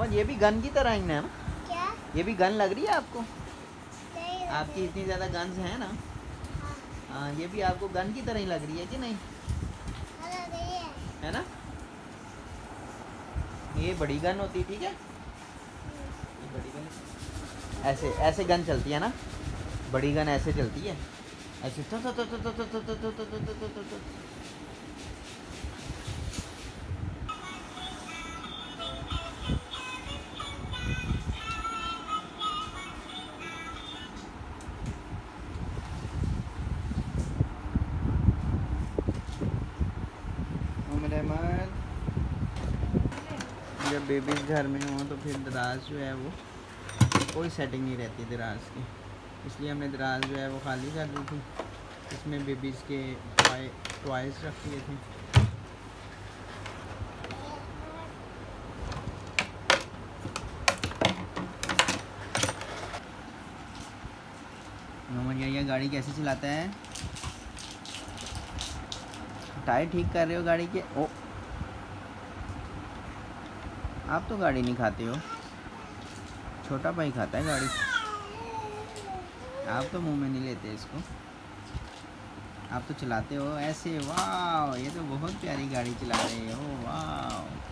मोहम्मद ये भी गन की तरह ही ना? क्या? ये भी गन लग रही है आपको? नहीं आपकी इतनी ज़्यादा गन्स हैं ना? हाँ, हाँ, ये भी आपको गन की तरह ही लग रही है कि नहीं? लग रही है। है ना? ये बड़ी गन होती है, ठीक है? ये बड़ी गन ऐसे ऐसे गन चलती है ना? बड़ी गन ऐसे चलती है, ऐसे तो जब बेबीज़ घर में हो तो फिर दराज जो है वो कोई सेटिंग नहीं रहती दराज की, इसलिए हमने दराज जो है वो खाली कर दी थी। इसमें बेबीज़ के टॉयज़ रख दिए थे। मोहम्मद ये गाड़ी कैसे चलाता है? टायर ठीक कर रहे हो गाड़ी के? ओ, आप तो गाड़ी नहीं खाते हो, छोटा भाई खाता है गाड़ी, आप तो मुंह में नहीं लेते इसको, आप तो चलाते हो ऐसे। वाह, ये तो बहुत प्यारी गाड़ी चला रहे हो, वाह।